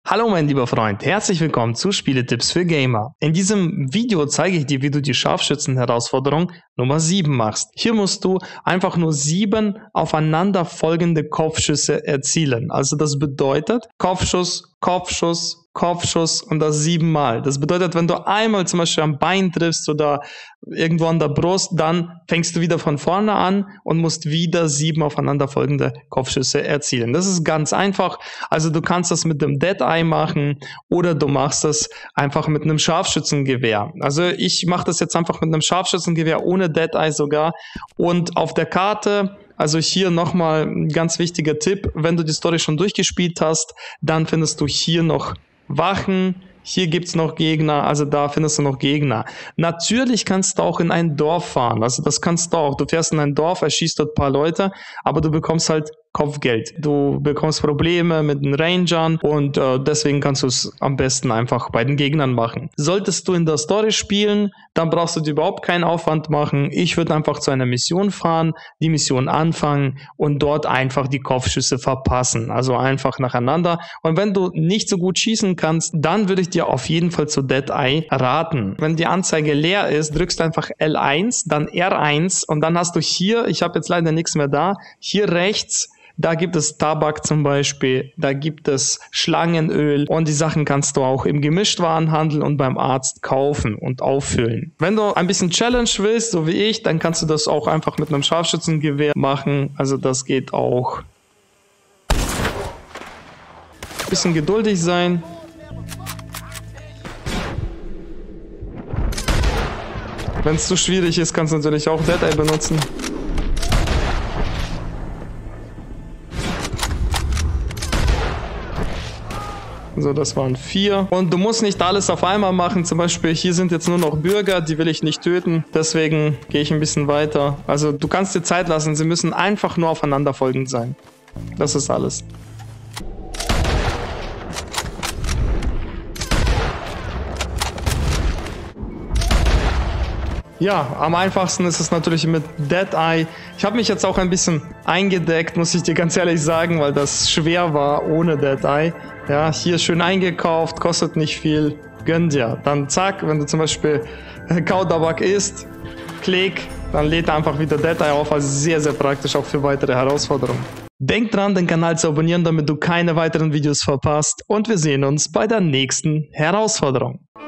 Hallo mein lieber Freund, herzlich willkommen zu Spieletipps für Gamer. In diesem Video zeige ich dir, wie du die Scharfschützen-Herausforderung Nummer 7 machst. Hier musst du einfach nur 7 aufeinanderfolgende Kopfschüsse erzielen. Also das bedeutet Kopfschuss, Kopfschuss, Kopfschuss und das 7 Mal. Das bedeutet, wenn du einmal zum Beispiel am Bein triffst oder irgendwo an der Brust, dann fängst du wieder von vorne an und musst wieder 7 aufeinanderfolgende Kopfschüsse erzielen. Das ist ganz einfach. Also du kannst das mit dem Dead Eye machen oder du machst das einfach mit einem Scharfschützengewehr. Also ich mache das jetzt einfach mit einem Scharfschützengewehr ohne Dead Eye sogar. Und auf der Karte, also hier nochmal ein ganz wichtiger Tipp, wenn du die Story schon durchgespielt hast, dann findest du hier noch Wachen, hier gibt's noch Gegner, also da findest du noch Gegner. Natürlich kannst du auch in ein Dorf fahren, also das kannst du auch. Du fährst in ein Dorf, erschießt dort ein paar Leute, aber du bekommst halt Kopfgeld. Du bekommst Probleme mit den Rangern und deswegen kannst du es am besten einfach bei den Gegnern machen. Solltest du in der Story spielen, dann brauchst du dir überhaupt keinen Aufwand machen. Ich würde einfach zu einer Mission fahren, die Mission anfangen und dort einfach die Kopfschüsse verpassen. Also einfach nacheinander. Und wenn du nicht so gut schießen kannst, dann würde ich dir auf jeden Fall zu Dead Eye raten. Wenn die Anzeige leer ist, drückst du einfach L1, dann R1 und dann hast du hier, ich habe jetzt leider nichts mehr da, hier rechts, da gibt es Tabak zum Beispiel, da gibt es Schlangenöl und die Sachen kannst du auch im Gemischtwarenhandel und beim Arzt kaufen und auffüllen. Wenn du ein bisschen Challenge willst, so wie ich, dann kannst du das auch einfach mit einem Scharfschützengewehr machen. Also das geht auch. Ein bisschen geduldig sein. Wenn es zu schwierig ist, kannst du natürlich auch Dead Eye benutzen. So, das waren 4. Und du musst nicht alles auf einmal machen. Zum Beispiel, hier sind jetzt nur noch Bürger, die will ich nicht töten. Deswegen gehe ich ein bisschen weiter. Also du kannst dir Zeit lassen. Sie müssen einfach nur aufeinanderfolgend sein. Das ist alles. Ja, am einfachsten ist es natürlich mit Dead Eye. Ich habe mich jetzt auch ein bisschen eingedeckt, muss ich dir ganz ehrlich sagen, weil das schwer war ohne Dead Eye. Ja, hier schön eingekauft, kostet nicht viel, gönn dir. Dann zack, wenn du zum Beispiel Kautabak isst, klick, dann lädt er einfach wieder Dead Eye auf, also sehr, sehr praktisch auch für weitere Herausforderungen. Denk dran, den Kanal zu abonnieren, damit du keine weiteren Videos verpasst und wir sehen uns bei der nächsten Herausforderung.